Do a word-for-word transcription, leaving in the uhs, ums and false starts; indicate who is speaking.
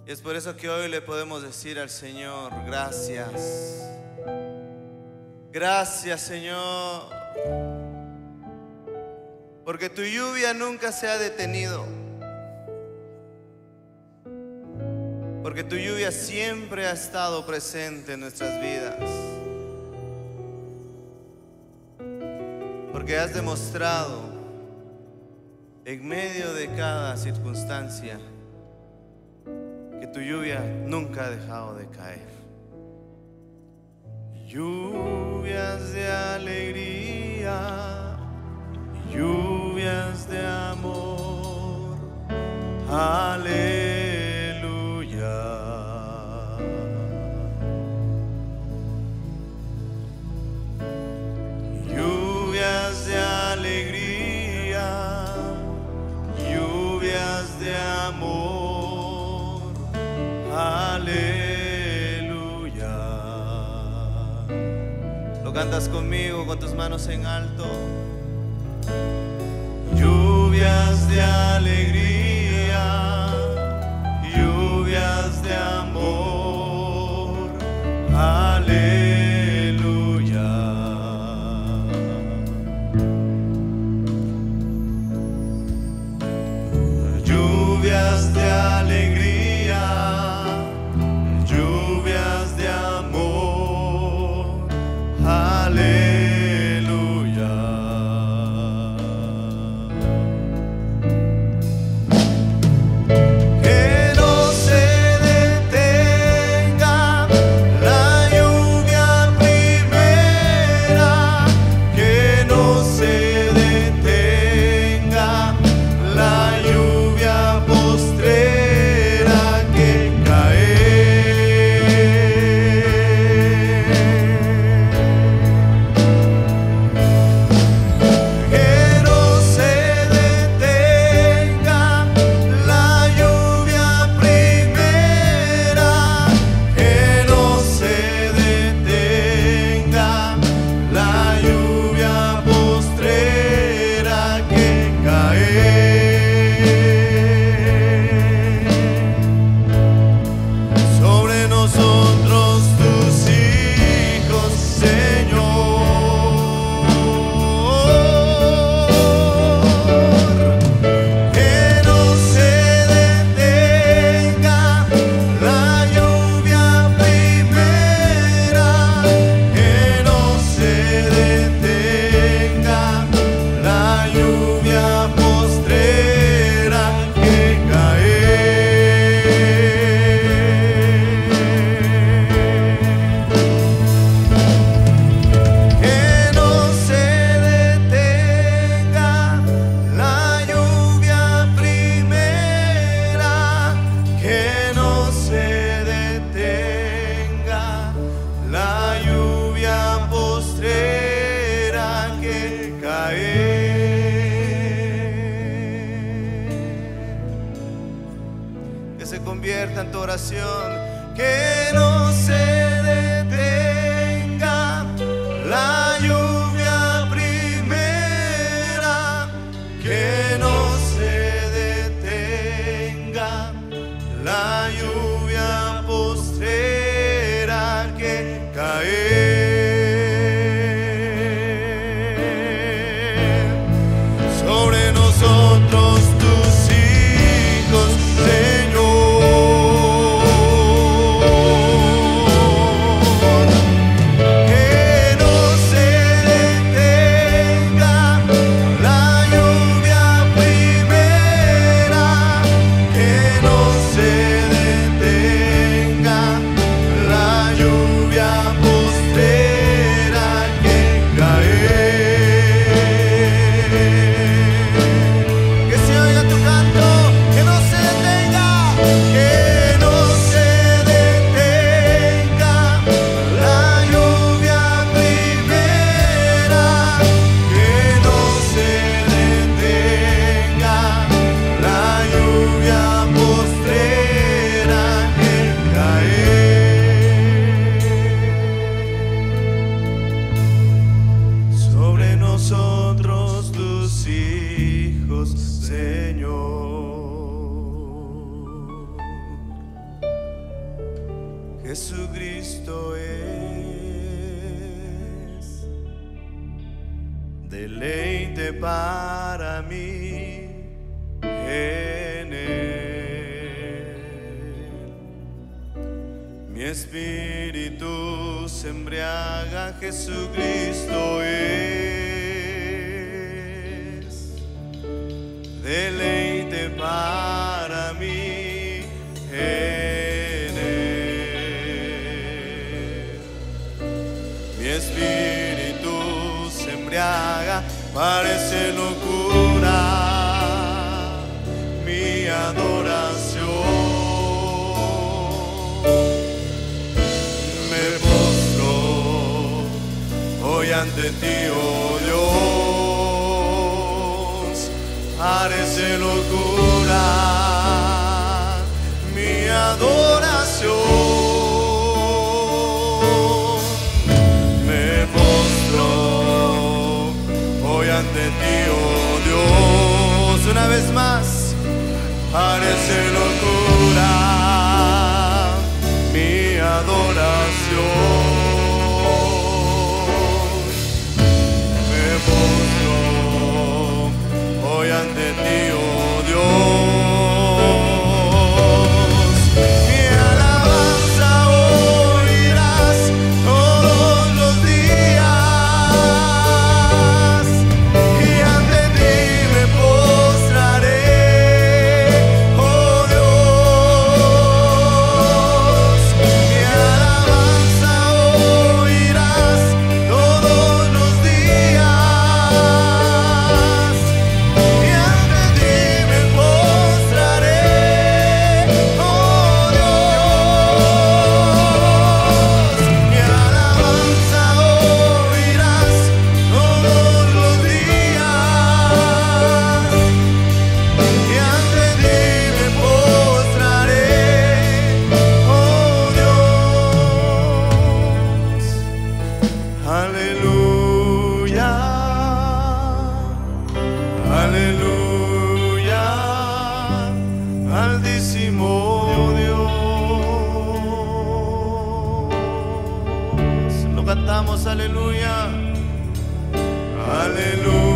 Speaker 1: Y es por eso que hoy le podemos decir al Señor, gracias. Gracias, Señor, porque tu lluvia nunca se ha detenido, porque tu lluvia siempre ha estado presente en nuestras vidas, porque has demostrado en medio de cada circunstancia que tu lluvia nunca ha dejado de caer. Lluvias de alegría, lluvias de amor, aleluya. Lluvias de alegría, lluvias de amor, aleluya. ¿Lo cantas conmigo con tus manos en alto? Lluvias de alegría, lluvias de amor, aleluya. Lluvias de alegría, lluvias de amor, aleluya. Que no se detenga la lluvia primera, que no se detenga la lluvia postrera que cae. Que no se detenga la lluvia primera, que no se detenga la lluvia postrera que cae sobre nosotros tus hijos, Señor. Que no se detenga la lluvia primera, que no se detenga la lluvia postrera que cae. Que no se detenga la lluvia primera, que no se detenga la lluvia postrera que cae. Que se convierta en tu oración. Que no se detenga la lluvia primera, que no se detenga la lluvia postrera que cae sobre nosotros tus hijos, Señor. Jesucristo es deleite para mí en Él. Mi espíritu se embriaga, Jesucristo es deleite para mí en Él. Mi espíritu se embriaga, parece locura mi adoración. Me postro hoy ante ti, oh Dios, parece locura mi adoración. Me postro hoy ante ti, oh Dios, una vez más, parece locura mi adoración. Me postro hoy ante ti, oh Dios, mi alabanza oirás todos los días, y ante ti me postraré, oh Dios. Mi alabanza oirás todos los días, y ante ti me postraré, oh Dios. Mi alabanza oirás todos los días, y ante ti me postraré, oh Dios. Aleluya, aleluya, altísimo Dios. Lo cantamos, aleluya, aleluya.